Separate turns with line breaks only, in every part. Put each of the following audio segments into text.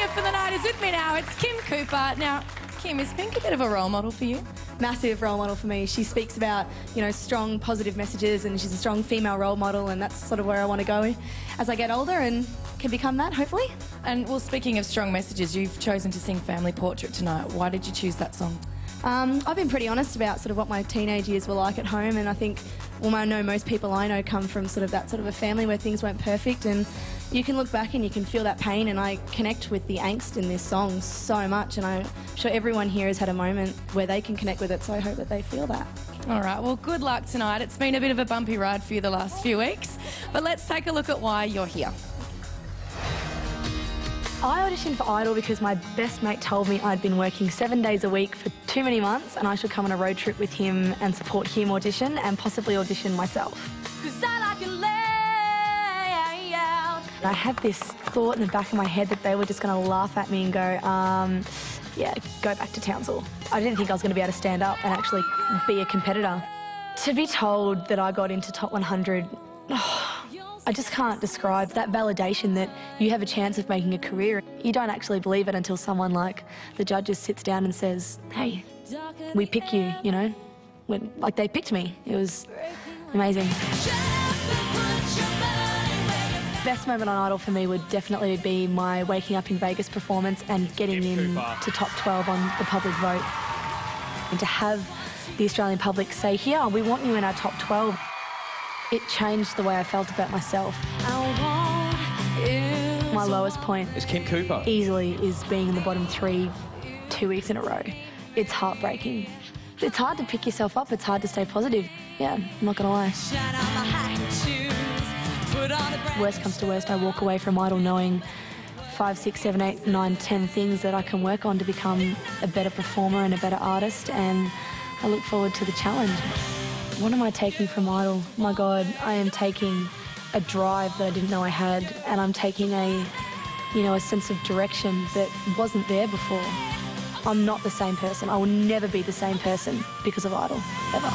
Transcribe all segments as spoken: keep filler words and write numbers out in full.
singer for the night is with me now. It's Kim Cooper. Now, Kim, is Pink a bit of a role model for you?
Massive role model for me. She speaks about, you know, strong, positive messages, and she's a strong female role model, and that's sort of where I want to go as I get older and can become that, hopefully.
And, well, speaking of strong messages, you've chosen to sing Family Portrait tonight. Why did you choose that song?
Um, I've been pretty honest about sort of what my teenage years were like at home, and I think, well, I know most people I know come from sort of that sort of a family where things weren't perfect, and you can look back and you can feel that pain, and I connect with the angst in this song so much, and I'm sure everyone here has had a moment where they can connect with it, so I hope that they feel that.
All right, well, good luck tonight. It's been a bit of a bumpy ride for you the last few weeks, but let's take a look at why you're here.
I auditioned for Idol because my best mate told me I'd been working seven days a week for too many months and I should come on a road trip with him and support him audition and possibly audition myself. 'Cause I like to lay out. I had this thought in the back of my head that they were just going to laugh at me and go, um, yeah, go back to Townsville. I didn't think I was going to be able to stand up and actually be a competitor. To be told that I got into top one hundred, oh, I just can't describe that validation that you have a chance of making a career. You don't actually believe it until someone like the judges sits down and says, hey, we pick you, you know? When, like they picked me. It was amazing. Best moment on Idol for me would definitely be my waking up in Vegas performance and getting in to top twelve on the public vote. And to have the Australian public say, here, we want you in our top twelve. It changed the way I felt about myself. My lowest point
is Kim Cooper.
Easily is being in the bottom three two weeks in a row. It's heartbreaking. It's hard to pick yourself up. It's hard to stay positive. Yeah, I'm not gonna lie. Worst comes to worst, I walk away from Idol knowing five, six, seven, eight, nine, ten things that I can work on to become a better performer and a better artist, and I look forward to the challenge. What am I taking from Idol? My God, I am taking a drive that I didn't know I had, and I'm taking a, you know, a sense of direction that wasn't there before. I'm not the same person. I will never be the same person because of Idol, ever.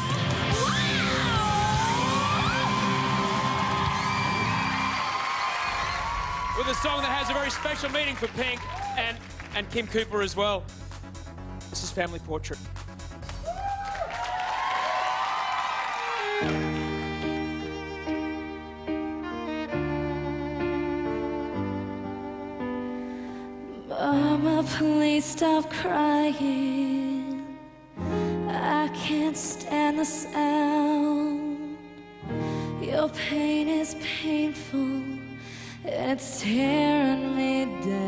With a song that has a very special meaning for Pink and, and Kim Cooper as well. This is Family Portrait.
Mama, please stop crying. I can't stand the sound. Your pain is painful, and it's tearing me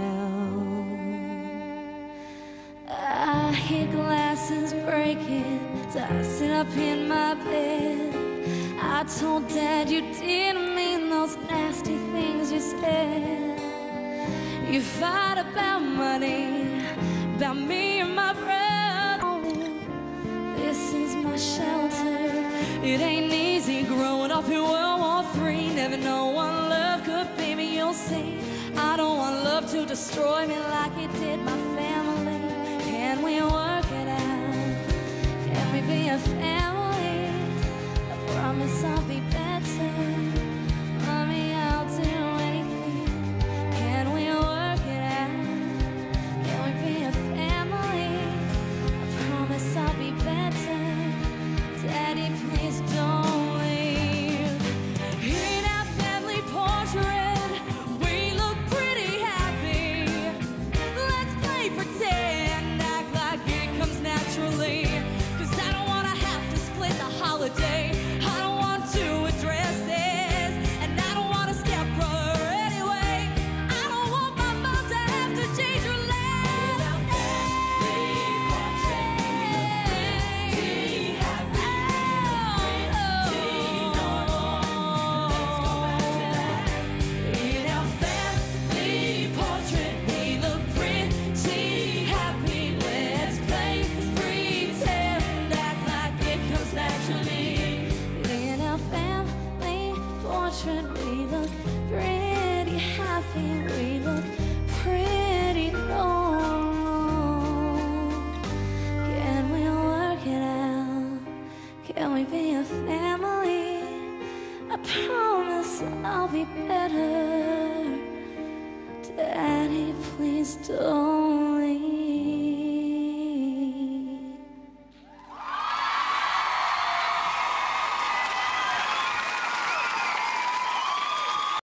down. I hear glasses breaking as I sit up in my bed. I told Dad you didn't mean those nasty things you said. You fight about money, about me and my brother. This is my shelter. It ain't easy growing up in World War Three. Never know what love could be, but you'll see. I don't want love to destroy me like it did my family. Can we work it out? Can we be a family? I promise I'll be better. Mommy, I'll do anything. Can we work it out? Can we be a family? I promise I'll be better. Daddy, please don't leave. In our family portrait, we look pretty happy. Let's play pretend, act like it comes naturally. 'Cause I don't wanna have to split the holiday. I don't want to me stone.